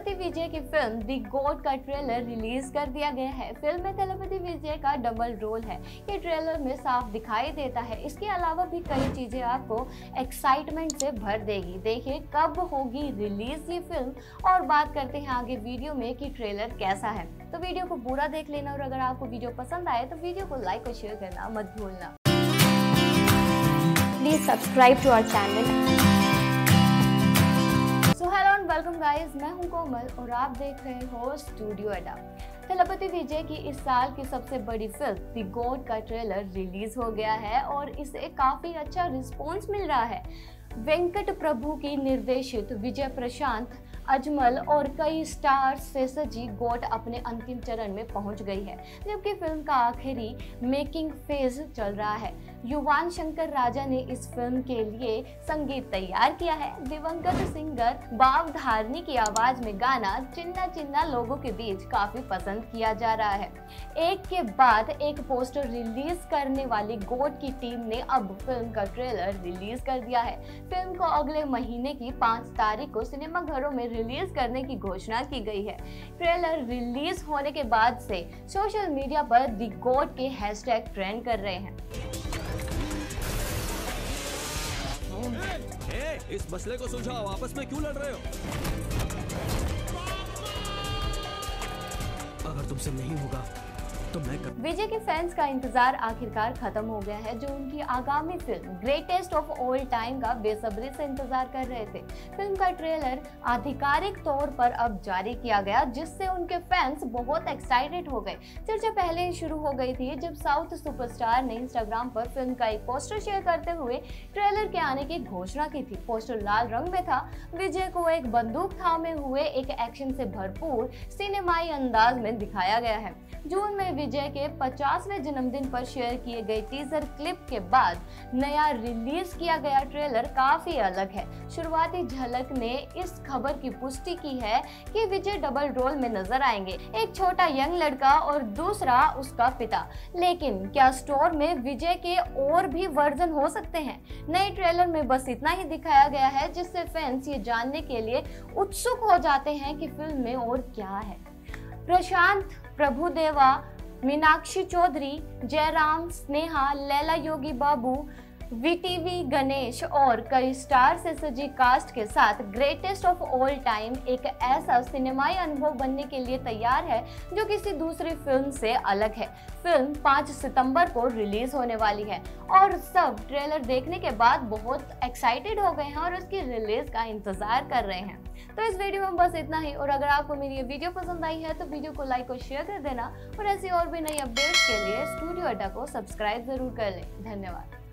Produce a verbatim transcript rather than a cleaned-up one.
थलपति विजय की फिल्म दी गोट का trailer release कर दिया गया है। फिल्म में थलपति विजय का डबल रोल है, ये ट्रेलर में साफ दिखाई देता है। इसके अलावा भी कई चीजें आपको एक्साइटमेंट से भर देगी। देखिए कब होगी रिलीज ये फिल्म और बात करते हैं आगे वीडियो में कि ट्रेलर कैसा है। तो वीडियो को पूरा देख लेना और अगर आपको वीडियो पसंद आए तो वीडियो को लाइक और शेयर करना मत भूलना। Please subscribe to our channel. So hello and welcome guys, मैं हूं कोमल और आप देख रहे हो स्टूडियो अड्डा। थलपति विजय की इस साल की सबसे बड़ी फिल्म दी गोट का ट्रेलर रिलीज हो गया है और इसे काफी अच्छा रिस्पॉन्स मिल रहा है। वेंकट प्रभु की निर्देशित विजय प्रशांत अजमल और कई स्टार्स से सजी गोट अपने अंतिम चरण में पहुंच गई है, जबकि फिल्म का आखिरी मेकिंग फेज चल रहा है। युवान शंकर राजा ने इस फिल्म के लिए संगीत तैयार किया है। दिवंगत सिंगर बाव धारनी की आवाज में गाना चिन्ना चिन्ना लोगों के बीच काफी पसंद किया जा रहा है। एक के बाद एक पोस्टर रिलीज करने वाली गोट की टीम ने अब फिल्म का ट्रेलर रिलीज कर दिया है। फिल्म को अगले महीने की पाँच तारीख को सिनेमा घरों में रिलीज करने की घोषणा की गई है। ट्रेलर रिलीज होने के बाद से सोशल मीडिया पर दी गोट के हैशटैग ट्रेंड कर रहे हैं। ए, ए, इस मसले को सुलझाओ, आपस में क्यों लड़ रहे हो? अगर तुमसे नहीं होगा तो मैं कर... विजय के फैंस का इंतजार आखिरकार खत्म हो गया है, जो उनकी आगामी film greatest of all time का बेसब्री से इंतजार कर रहे थे। फिल्म का ट्रेलर आधिकारिक तौर पर अब जारी किया गया, जिससे उनके फैंस बहुत एक्साइटेड हो गए। चर्चा पहले ही शुरू हो गई थी जब साउथ सुपरस्टार ने इंस्टाग्राम पर फिल्म का एक पोस्टर शेयर करते हुए ट्रेलर के आने की घोषणा की थी। पोस्टर लाल रंग में था। विजय को एक बंदूक थामे हुए एक एक्शन से भरपूर सिनेमाई अंदाज में दिखाया गया है। जून में विजय के पचासवें जन्मदिन पर शेयर किए गए टीजर क्लिप के बाद नया रिलीज किया गया ट्रेलर काफी अलग है। शुरुआती झलक ने इस खबर की पुष्टि की है कि विजय डबल रोल में नजर आएंगे, एक छोटा यंग लड़का और दूसरा उसका पिता। लेकिन क्या स्टोर में विजय के और भी वर्जन हो सकते हैं? नए ट्रेलर में बस इतना ही दिखाया गया है, जिससे फैंस ये जानने के लिए उत्सुक हो जाते हैं कि फिल्म में और क्या है। प्रशांत प्रभुदेवा, मीनाक्षी चौधरी, जयराम, स्नेहा, लैला योगी बाबू, वीटीवी गणेश और कई स्टार से सजी कास्ट के साथ ग्रेटेस्ट ऑफ ऑल टाइम एक ऐसा सिनेमाई अनुभव बनने के लिए तैयार है जो किसी दूसरी फिल्म से अलग है। फिल्म पाँच सितंबर को रिलीज होने वाली है और सब ट्रेलर देखने के बाद बहुत एक्साइटेड हो गए हैं और उसकी रिलीज का इंतजार कर रहे हैं। तो इस वीडियो में बस इतना ही और अगर आपको मेरी ये वीडियो पसंद आई है तो वीडियो को लाइक और शेयर कर देना और ऐसी और भी नई अपडेट्स के लिए स्टूडियो अड्डा को सब्सक्राइब जरूर कर लें। धन्यवाद।